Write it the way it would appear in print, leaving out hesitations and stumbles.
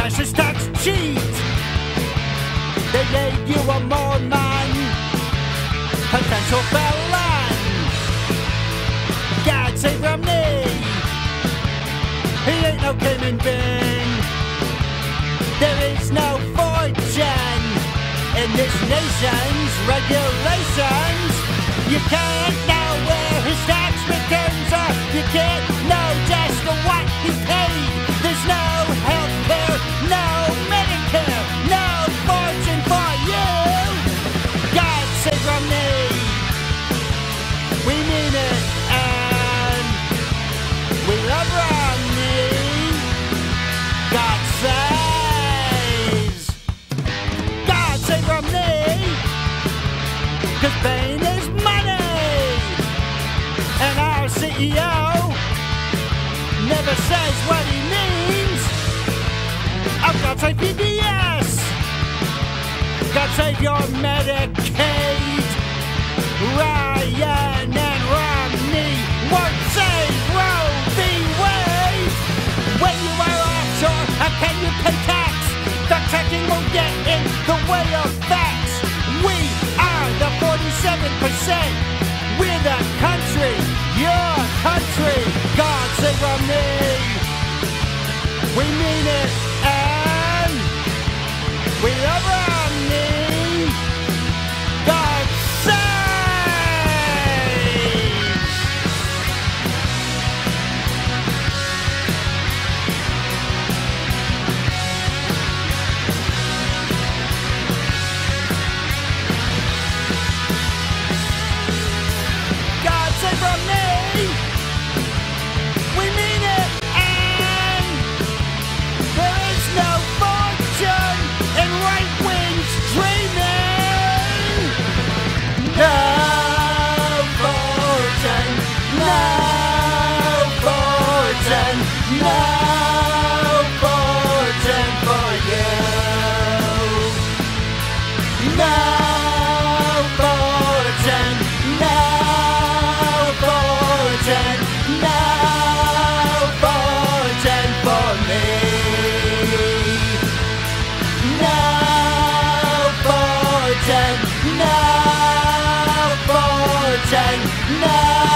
fascist tax cheat. They made you a Mormon, potential felon. God save Romney, he ain't no gaming bin. There is no fortune in this nation's regulations. You can't know where his tax returns are. You can't know just what he paid. There's no health care, no Medicare, no fortune for you. God save Romney, we mean it, and we love Romney. God saves. God save Romney, 'cause pain is money. And our CEO never says what he means. Oh, God save PBS. God save your Medicaid. Ryan and Romney won't save Roe v. Wade. When you are offshore, how can you pay tax? Fact checking won't get in the way of facts. We are the 47%. We're the country, your country. God save Romney. We mean it, and we love Romney. God saves. God save Romney. We mean it, and there is no fortune in right wings dreaming. No fortune, no fortune, no fortune for you. No fortune, no fortune, no fortune for me. No fortune, no fortune, no